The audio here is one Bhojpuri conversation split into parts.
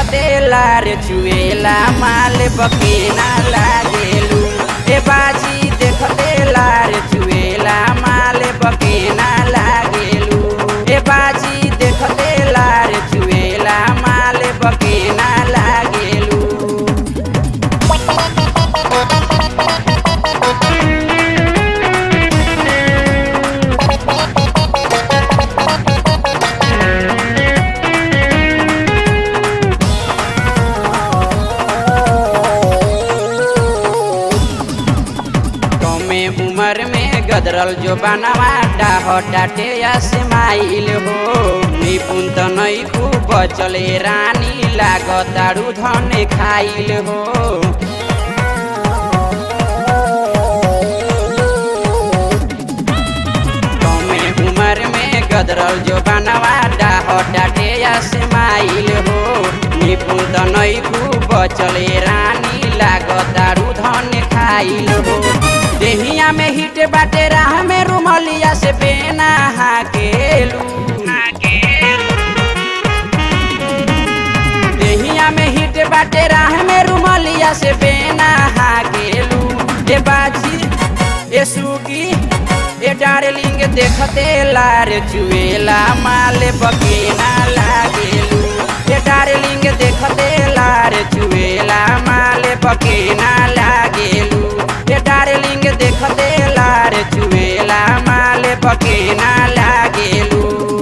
देखते लार चुएला माल बकीना लागेलू। ए बाजी देखते लार चुएला माल बकीना लागेलू। ए बाजी देखते लार चुएला माल बकीना लागेलू। उमर में गदरल जो बनवा डाटे आसमाइल हो। निपुण त नहीं खूब बचले रानी लागतारू धन खाइल हो। कमे उमर में गदरल जो बनवा डाटे आसमाइल हो। निपुण त नहीं खूब बचले रानी लागतारू धन खाइल हो। देहिया में हिट बाटे राह में रुमलिया से बेना हाकेलू। देहिया में हिट बाटे राह में रुमलिया से बेना हाकेलू। ए बाजी ए सुगी ए डार्लिंग देखते लार चुएला माल बकीना लागेलू। ए डार्लिंग देखते लार चुएला माल बकीना लागेलू। ए डार्लिंग देखते लार चुएला माल बकीना लागेलू।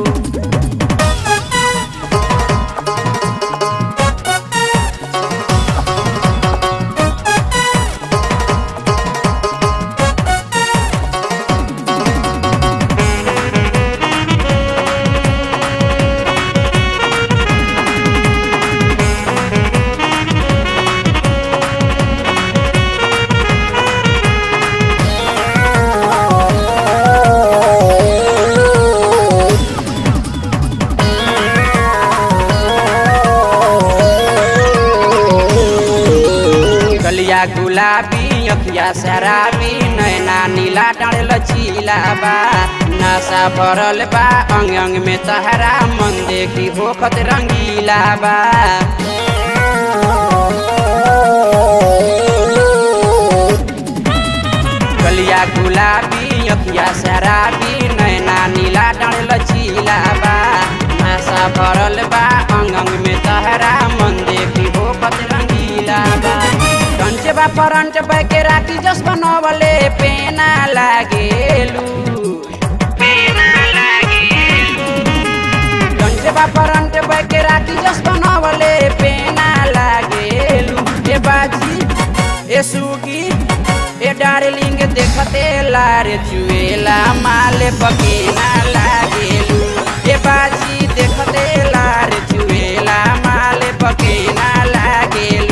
गलिया गुलाबी अखिया शराबी नैना नीला डाँड लचीला बा। नशा भरल बा अंग अंग में तहरा मन देखी होखत रंगीला बा। गलिया गुलाबी अखिया शराबी नैना नीला डाँड लचीला बा। नशा भरल बा अंग अंग में तहरा मन देखी होखत रंगीला बा। कंचबा परंट बैके राखी जस बनवले पेना लागेलू। कंचबा परंट बैके राखी जस बनवले पेना लागेलू। ए बाजी ए सुगी ए डार्लिंग देखते लार चुएला माल बकीना लागेलू। ए बाजी देखते लार चुएला माल बकीना लागेलू।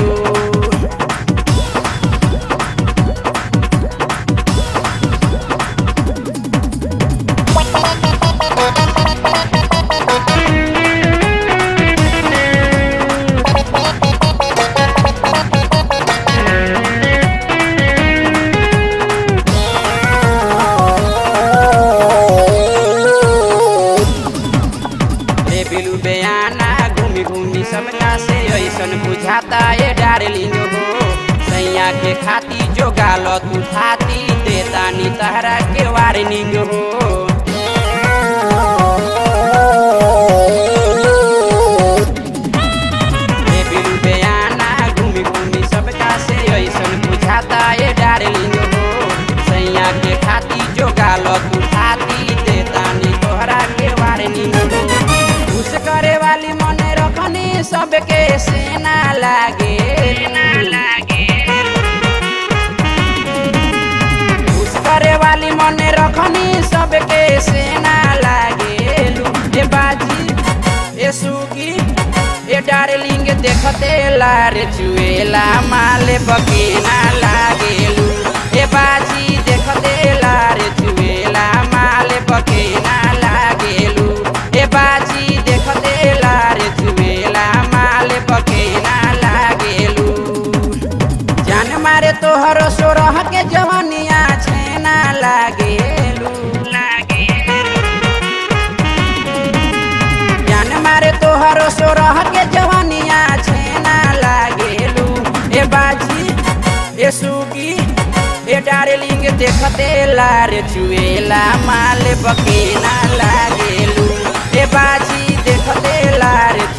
घूमी घूमी सबका से ऐसन बुझाता ये डार्लिंग हो। सैया के खाती जो गालो तू खाती देता नी तहरा के वार्निंग हो। घूमी घूमी सबका से ऐसन बुझाता ये डार्लिंग हो। सैया के खाती जो गालो तू खाती देता नी तोहरा के वार्निंग हो। खुश करे वाली मने रखनी सबके सेना लागे। खुश करे वाली मने रखनी सबके सेना लागेलू। ए बाजी ए सुगी ए डार्लिंग देखते लार चुएला माल बकीना लागेलू। ए बाजी देखते लार चुएला माल बकीना लागेलू। ए बाजी देखते लार चुएला माल बकीना लागेलू। जान मारे तोहर सोरह के जवनिया छेना लागेलू। जान मारे तोहर सोरह के जवनिया छे देखते लार चुएला माल बकेना लागेलू ए बाजी देखते लार